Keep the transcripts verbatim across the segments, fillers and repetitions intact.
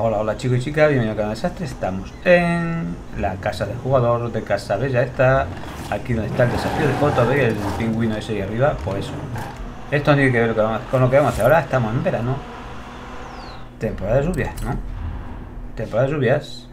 Hola, hola chicos y chicas, bienvenidos al canal Desastre. Estamos en la casa del jugador de Casa Bella esta. Aquí donde está el desafío de foto, ¿veis? El pingüino ese ahí arriba, pues eso. Esto no tiene que ver con lo que vamos a hacer ahora. Estamos en verano. Temporada de lluvias, ¿no? Temporada de lluvias.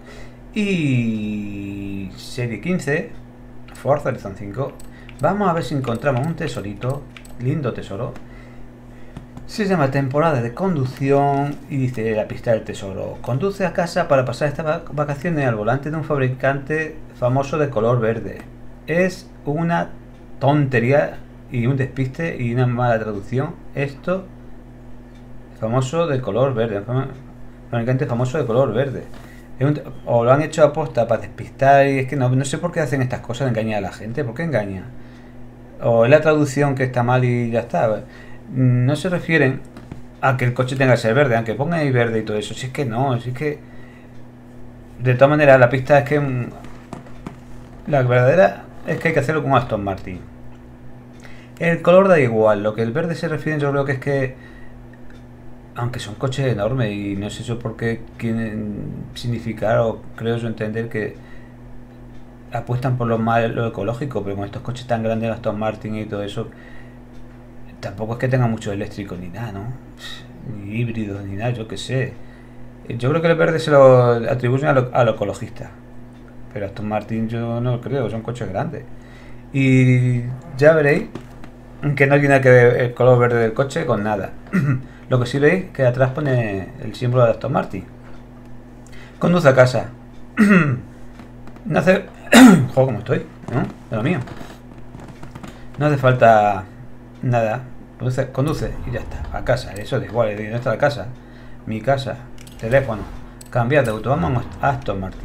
Y... serie quince, Forza Horizon cinco. Vamos a ver si encontramos un tesorito. Lindo tesoro. Se llama temporada de conducción y dice la pista del tesoro. Conduce a casa para pasar estas vacaciones al volante de un fabricante famoso de color verde. Es una tontería y un despiste y una mala traducción. Esto, famoso de color verde. Fabricante famoso de color verde. Es un, o lo han hecho a posta para despistar y es que no, no sé por qué hacen estas cosas de engañar a la gente. ¿Por qué engañan? O es la traducción que está mal y ya está. No se refieren a que el coche tenga que ser verde, aunque ponga ahí verde y todo eso. Si es que no, si es que... De todas maneras, la pista es que... La verdadera es que hay que hacerlo con Aston Martin. El color da igual, lo que el verde se refiere yo creo que es que... Aunque son coches enormes y no sé eso por qué quieren significar o creo yo entender que... Apuestan por lo, mal, lo ecológico, pero con estos coches tan grandes, Aston Martin y todo eso... Tampoco es que tenga mucho eléctrico ni nada, ¿no? Ni híbridos ni nada, yo qué sé. Yo creo que el verde se lo atribuyen a lo, a lo ecologista. Pero Aston Martin yo no lo creo, son coches grandes. Y ya veréis que no tiene nada que ver el color verde del coche con nada. Lo que sí veis es que atrás pone el símbolo de Aston Martin. Conduce a casa. No hace... Joder, como estoy, ¿no? De lo mío. No hace falta... Nada, conduce, conduce y ya está, a casa, eso da igual, ¿dónde está la casa? Mi casa, teléfono, cambiar de auto, vamos a Aston Martin.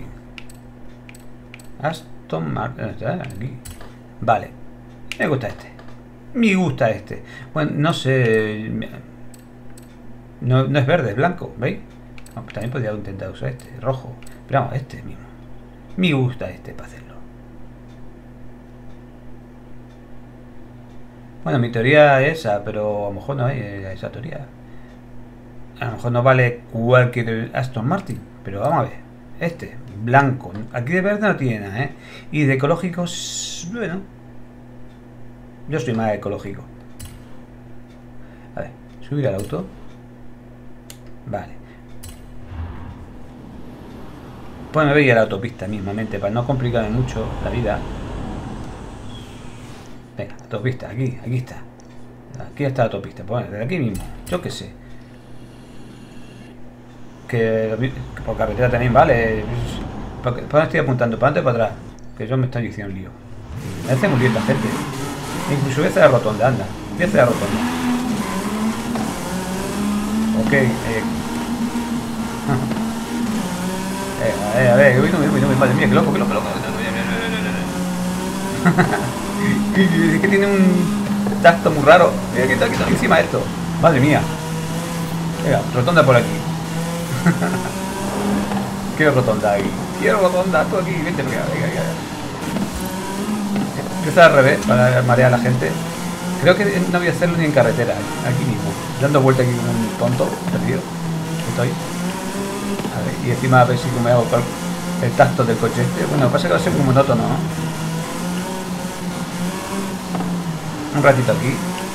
Aston Martin, aquí. Vale, me gusta este, me gusta este. Bueno, no sé, no, no es verde, es blanco, ¿veis? No, también podría intentar usar este, rojo, pero vamos, este mismo. Me gusta este para hacerlo. Bueno, mi teoría es esa, pero a lo mejor no hay esa teoría. A lo mejor no vale cualquier Aston Martin, pero vamos a ver. Este, blanco. Aquí de verde no tiene nada, ¿eh? Y de ecológicos, bueno. Yo soy más ecológico. A ver, subir al auto. Vale. Pues me voy a la autopista mismamente, para no complicarme mucho la vida. Venga, autopista, aquí, aquí está. Aquí está la autopista, pues desde aquí mismo, yo qué sé. Que, que por carretera también vale. ¿Para dónde estoy apuntando? ¿Para adelante o para atrás? Que yo me estoy diciendo un lío. Me hace muy bien esta gente. Incluso voy a hacer la rotonda, anda. Voy a hacer la rotonda. Ok, eh. eh, eh a ver, uy, no, uy, no, madre mía, qué loco, qué loco, qué loco. Es que tiene un tacto muy raro. Mira que está, que está encima de esto. Madre mía. Venga, rotonda por aquí. Quiero rotonda aquí. Quiero rotonda, tú aquí. Vente, venga, venga, venga. Empieza al revés para marear a la gente. Creo que no voy a hacerlo ni en carretera. Aquí mismo. Dando vuelta aquí como un tonto. Perdido. Estoy. A ver, y encima a ver si me hago el tacto del coche este. Bueno, pasa que va a ser muy monótono, ¿no? Un ratito aquí.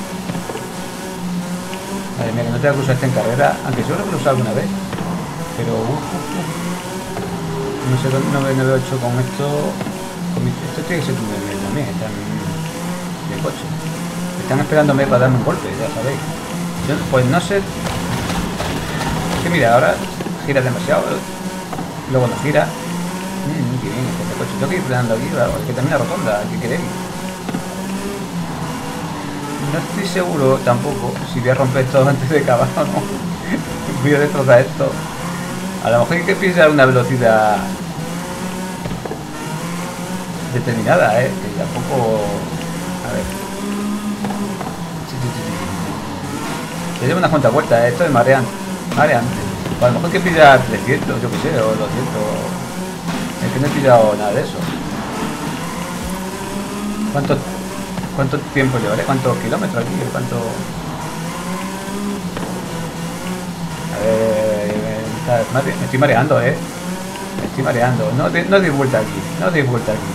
Madre mía, que no te voy a cruzar este en carrera. Aunque yo lo he cruzado alguna vez. Pero... Uh, uh, uh. No sé, no me no veo hecho con esto. Con mi, esto tiene que ser túnel también. Están de coche. Están esperándome para darme un golpe, ya sabéis. Yo, pues no sé. Es que mira, ahora gira demasiado. Luego no gira. Mmm, qué bien este coche. Tengo que ir frenando aquí, claro. Es que también la rotonda. ¿Qué queréis? No estoy seguro tampoco si voy a romper esto antes de acabar o no. Voy a destrozar esto. A lo mejor hay que pisar una velocidad determinada, ¿eh? Que tampoco... A ver. Sí, sí, sí, sí. Se lleva unas cuantas vueltas, ¿eh? Esto es mareante. Mareante. O a lo mejor hay que pillar trescientos, yo qué sé, o doscientos. Es que no he pillado nada de eso. ¿Cuánto, cuánto tiempo llevaré? ¿Cuántos kilómetros aquí? ¿Cuánto...? A ver... está, me estoy mareando, eh. Me estoy mareando. No, de, no deis vuelta aquí. No deis vuelta aquí.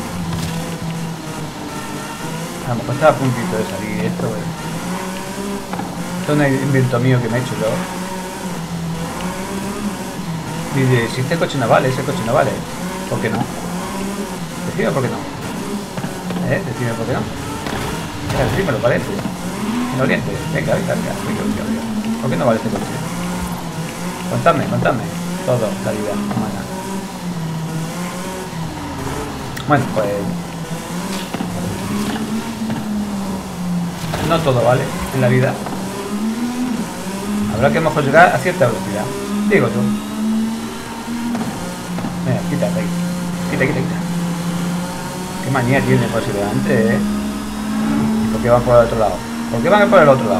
A lo mejor está a puntito de salir esto. Eh. Esto es un invento mío que me he hecho yo. Y de, si este coche no vale, ese coche no vale. ¿Por qué no? Decime por qué no. ¿Eh? Decime por qué no. Mira, decímelo, parece. En Oriente. Venga, venga, venga. Venga, venga, venga. ¿Por qué no vale este coche? Contadme, contadme. Todo, la vida humana. Bueno, pues... no todo vale en la vida. Habrá que mejor llegar a cierta velocidad. Digo tú. Venga, quítate ahí. Quita, quita, quita. Qué manía tiene por si delante, eh. ¿Y por qué van por el otro lado? ¿Por qué van por el otro lado?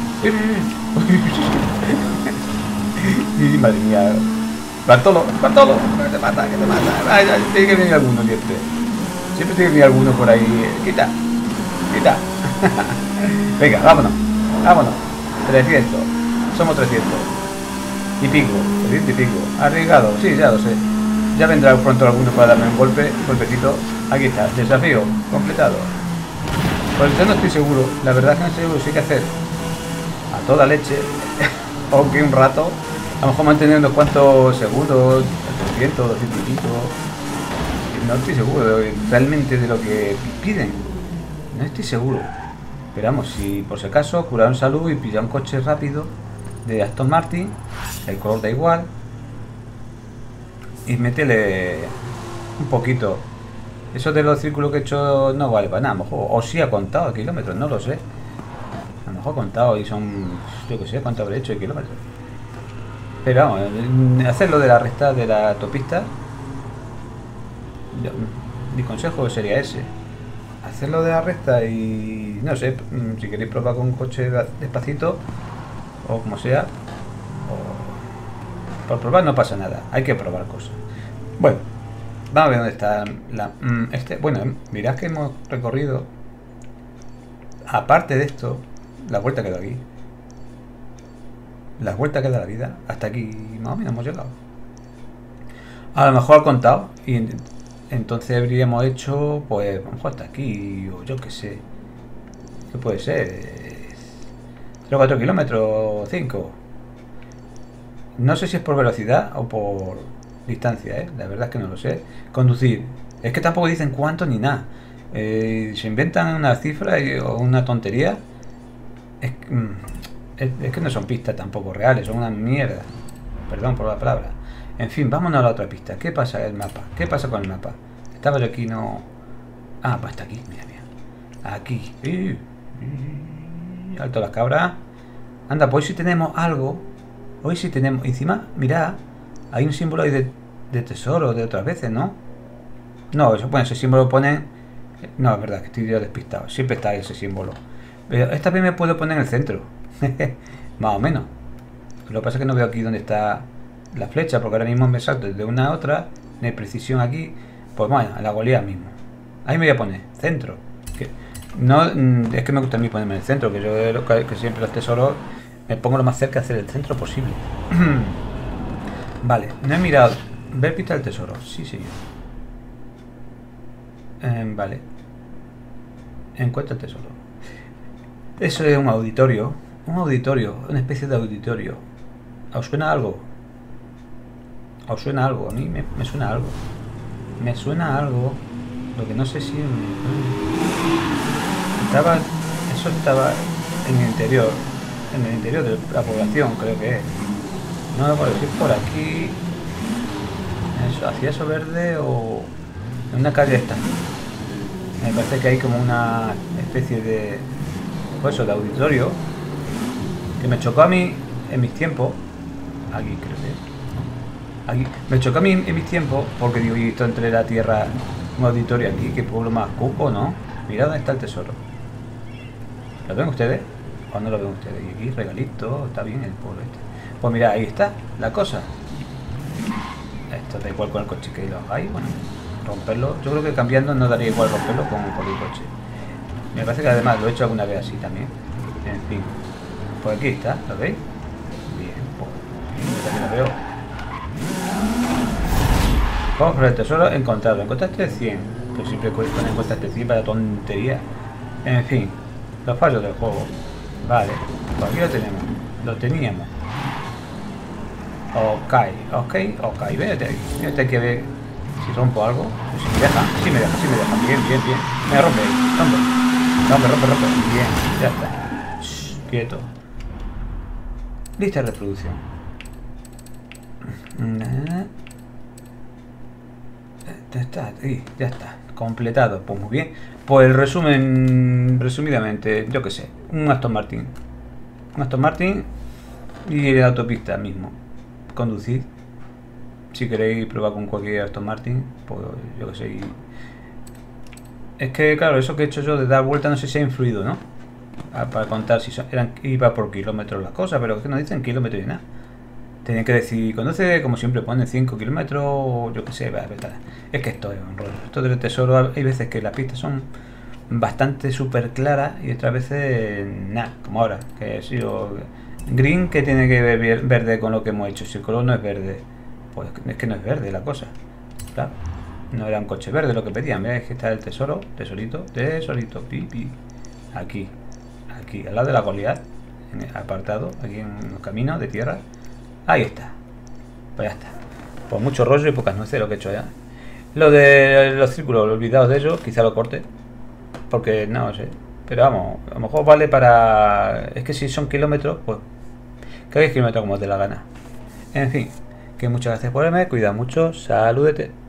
Madre mía. Bartolo, Bartolo, que te mata, que te mata. Ay, ay, tiene que venir alguno siempre. Siempre tiene que venir alguno por ahí. Quita, quita. Venga, vámonos, vámonos. trescientos. Somos trescientos. Y pico, trescientos y pico. Arriesgado, sí, ya lo sé. Ya vendrá pronto alguno para darme un golpe, un golpecito. Aquí está, desafío completado. Pues yo no estoy seguro, la verdad es que no estoy seguro si hay que hacer a toda leche, o que un rato, a lo mejor mantener unos cuantos segundos, trescientos, doscientos y pico. No estoy seguro realmente de lo que piden, no estoy seguro. Pero vamos, si por si acaso curaron salud y pilla un coche rápido de Aston Martin, el color da igual, y métele un poquito. Eso de los círculos que he hecho no vale para nada, a lo mejor, o sí ha contado kilómetros, no lo sé. A lo mejor ha contado y son, yo que sé, cuánto habré hecho de kilómetros. Pero vamos, hacerlo de la recta de la autopista, yo, mi consejo sería ese. Hacerlo de la recta y, no sé, si queréis probar con un coche despacito, o como sea, o, por probar no pasa nada, hay que probar cosas. Bueno. Vamos a ver dónde está la... Este, bueno, mirad que hemos recorrido, aparte de esto, la vuelta que da aquí. La vuelta que da la vida. Hasta aquí más o menos hemos llegado. A lo mejor al contado. Y entonces habríamos hecho, pues, a lo mejor hasta aquí, o yo qué sé. ¿Qué puede ser? tres o cuatro kilómetros, cinco. No sé si es por velocidad o por... distancia, ¿eh? La verdad es que no lo sé. Conducir. Es que tampoco dicen cuánto ni nada. Eh, se inventan una cifra y, o una tontería. Es, es, es que no son pistas tampoco reales, son una mierda. Perdón por la palabra. En fin, vámonos a la otra pista. ¿Qué pasa en el mapa? ¿Qué pasa con el mapa? Estaba yo aquí, no... Ah, pues está aquí, mira, mira. Aquí. Alto las cabras. Anda, pues hoy sí tenemos algo. Hoy sí tenemos... Encima, mirad. Hay un símbolo ahí de, de tesoro de otras veces, ¿no? No, eso, bueno, ese símbolo pone... No, es verdad, que estoy yo despistado. Siempre está ese símbolo. Pero esta vez me puedo poner en el centro. Más o menos. Lo que pasa es que no veo aquí dónde está la flecha, porque ahora mismo me salto de una a otra. No hay precisión aquí. Pues bueno, a la golea mismo. Ahí me voy a poner, centro. Que no, es que me gusta a mí ponerme en el centro, que yo que, que siempre los tesoros me pongo lo más cerca de hacer el centro posible. Vale, no he mirado. Ver pista del tesoro. Sí, señor. Eh, vale. Encuentra el tesoro. Eso es un auditorio. Un auditorio. Una especie de auditorio. ¿Os suena algo? ¿Os suena algo? A mí me, me suena algo. Me suena algo. Lo que no sé si... Estaba... Eso estaba en el interior. En el interior de la población, creo que es. No me puedo decir por aquí. Eso, hacia eso verde o en una calle esta. Me parece que hay como una especie de, pues eso, de auditorio que me chocó a mí en mis tiempos. Aquí creo que. Aquí me chocó a mí en mis tiempos porque digo, y esto entre la tierra, un auditorio aquí, que pueblo más cuco, ¿no? Mirad dónde está el tesoro. ¿Lo ven ustedes? ¿O no lo ven ustedes? Y aquí regalito, está bien el pueblo este. Pues mira, ahí está la cosa. Esto da igual con el coche que lo hagáis. Bueno, romperlo. Yo creo que cambiando no daría igual romperlo con, con el coche. Me parece que además lo he hecho alguna vez así también. En fin. Pues aquí está, ¿lo veis? Bien, pues también lo veo. Cofre del tesoro encontrado. Encontraste cien. Pero siempre cuesta encontraste cien para tontería. En fin, los fallos del juego. Vale, pues aquí lo tenemos. Lo teníamos. Ok, ok, ok. Véate aquí. Véate que ver si rompo algo. Pues si me deja, si me deja, si me deja. Bien, bien, bien. Me rompe, rompe. Rompe, rompe, rompe. Bien, ya está. Shh, quieto. Lista de reproducción. Ya está, sí, ya está. Completado. Pues muy bien. Pues el resumen, resumidamente, yo qué sé. Un Aston Martin. Un Aston Martin y la autopista mismo. Conducid. Si queréis probar con cualquier Aston Martin, pues yo que sé. Y... es que, claro, eso que he hecho yo de dar vuelta no sé si ha influido, ¿no? Ah, para contar si son, eran, iba por kilómetros las cosas, pero es que no dicen kilómetros ni nada. Tienen que decir, conduce, como siempre ponen cinco kilómetros, o yo que sé, va, va, es que esto es un rollo. Esto del tesoro, hay veces que las pistas son bastante súper claras y otras veces nada, como ahora, que ha sido green, que tiene que ver verde con lo que hemos hecho. Si el color no es verde, pues es que no es verde la cosa, claro. No era un coche verde lo que pedían, veis que está el tesoro, tesorito, tesorito, pipi, aquí, aquí, al lado de la Goliath, en el apartado, aquí en el camino de tierra. Ahí está. Pues ya está. Pues mucho rollo y pocas nueces lo que he hecho ya. Lo de los círculos, olvidados de ellos, quizá lo corte. Porque no sé. Pero vamos, a lo mejor vale para... es que si son kilómetros, pues... que hagáis kilómetros como os dé la gana. En fin, que muchas gracias por verme, cuida mucho, saludete.